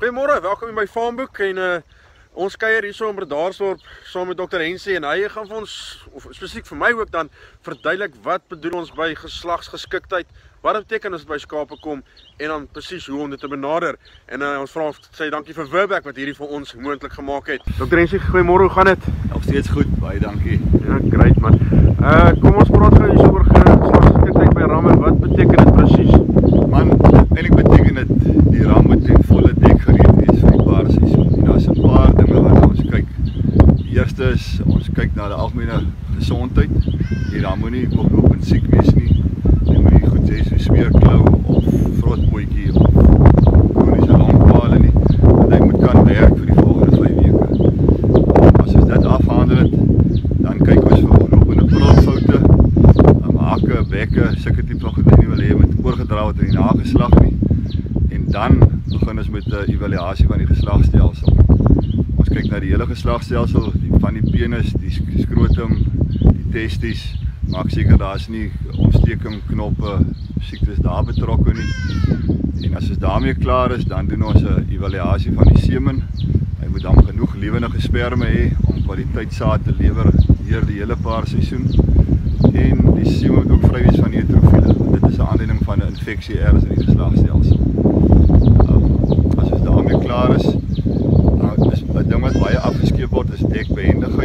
Goeiemôre, welkom hier by Farmboek en ons kuier hier so in Bredasdorp saam met Dr. Hensie en hy gaan vir ons, of spesifiek vir my ook dan, verduidelik wat bedoel ons by geslagsgeskiktheid, wat dit beteken as dit by skape kom en dan presies hoe om dit te benader. En ons vra sê dankie vir Wurbeck wat hierdie vir ons moontlik gemaak het. Dr. Hensie, goeiemôre, hoe gaan dit? Nog steeds goed, baie dankie. Ja, great man. Kom ons praat gou hier oor geslagsgeskiktheid by ramme, wat beteken dit presies? Man, eintlik beteken dit die ram moet ten volle dek gereed wees vir die paarseisoen. En daar's 'n paar dinge wat ons kyk. Die eerste is ons kyk na die algemene gesondheid. Die ram moenie oplopend siek wees nie. Hy moenie goed hê so smeerklou of vrotpotjie of kroniese longkwale nie. En hy moet kan werk vir die volgende 5 weke. As ons dit afhandel het, dan kyk ons vir oplopende prulfoute, hake, bekke, sulke tipe van goed nie wil hê met oorgedra word in die nageslag nie. En dan begin ons met 'n evaluasie van die geslagstelsel. Ons kyk na die hele geslagstelsel, van die penis, die skrotum, die testies, maak seker daar's nie ontsteking, knoppe, siektes daar betrokke nie. En as ons daarmee klaar is, dan doen ons 'n evaluasie van die semen. Hy moet dan genoeg lewendige sperma hê om kwaliteitsaad te lewer deur die hele paarseisoen. En die semen moet ook vry wees van neutrofiele. Dit is 'n aanleiding van 'n infeksie ergens in die geslagstelsel. As ons daarmee klaar is, is 'n ding wat baie afgeskeep word is dekbehendigheid.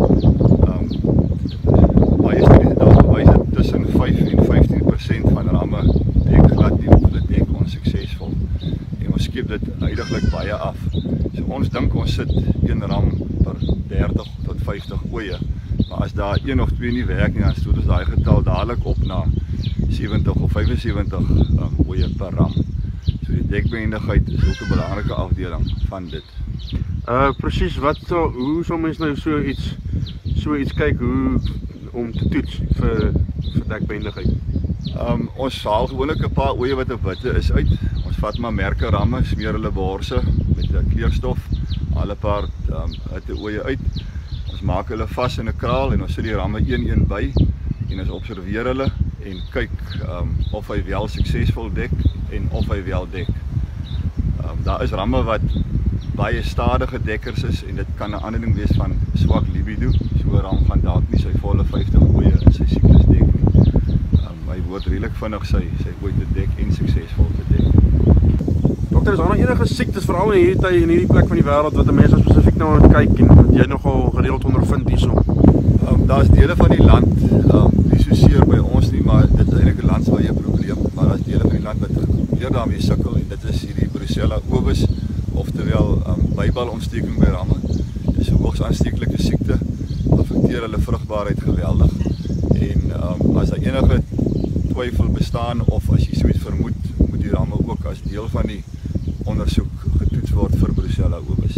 Baie studies het al bewys dat tussen 5 en 15% van ramme dek glad nie of hulle dek onsuksesvol. En ons skeep dit huidiglik baie af. So ons dink ons sit een ram per 30 tot 50 ooe. Maar as daar 1 of 2 nie werk nie, dan stoot ons daai getal dadelik op na 70 of 75 ooe per ram. So die dekbehendigheid is ook 'n belangrike afdeling van dit. Presies, hoe sal mens nou so iets kyk om te toets vir dekbehendigheid? Ons haal gewoonlik 'n paar ooe wat op witte is uit. Ons vat maar merke ramme, smeer hulle borse met 'n kleurstof, haal 'n paar witte ooe uit. Ons maak hulle vas in 'n kraal en ons sit die ramme 1-1 by en ons observeer hulle en kyk of hy wel suksesvol dek en of hy wel dek. Daar is ramme wat baie stadige dekkers is en dit kan 'n aanleiding wees van swak libido. So 'n ram gaan dalk nie sy volle 50 ooe in sy siklus dek nie. Hy word redelik vinnig sy ooe te dek en suksesvol te dek. Dokter, is daar nog enige siektes veral in hierdie plek van die wêreld wat mense spesifiek na moet kyk en wat jy nogal gereeld ondervind hierso? Daar's dele van die land, nie so seer by ons nie, maar dit is eintlik 'n landswye probleem, maar daar's dele van die land wat weer daarmee sukkel en dit is hierdie Brucella ovis, oftewel byballontsteking by ramme. Dit is 'n hoogs aansteeklike siekte, affekteer hulle vrugbaarheid geweldig. En as daar enige twyfel bestaan of as jy soiets vermoed, moet die ramme ook as deel van die ondersoek getoets word vir Brucella ovis.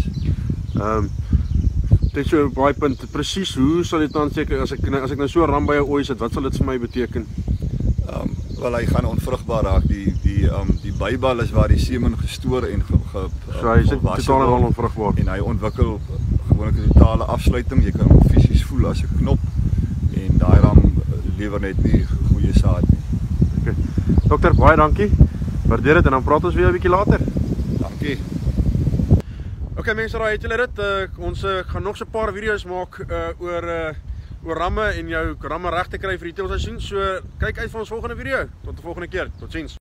Dit is so baie punt. Presies, hoe sal dit dan seker as ek nou so 'n ram by 'n ooi sit, wat sal dit vir my beteken? Wel, hy gaan onvrugbaar raak. Die bybal is waar die semen gestoor en so hy is totaal onvrugbaar. En hy ontwikkel gewoonlik 'n totale afsluiting. Jy kan hom fisies voel as 'n knop en daai ram lewer net nie goeie saad nie. Okay. Dokter, baie dankie. Waardeer dit en dan praat ons weer 'n bietjie later. Dankie. Okay mense, raai het julle dit. Ons gaan nog so 'n paar video's maak oor ramme en jou ramme reg te kry vir die teelseisoen. So kyk uit vir ons volgende video. Tot die volgende keer. Totsiens.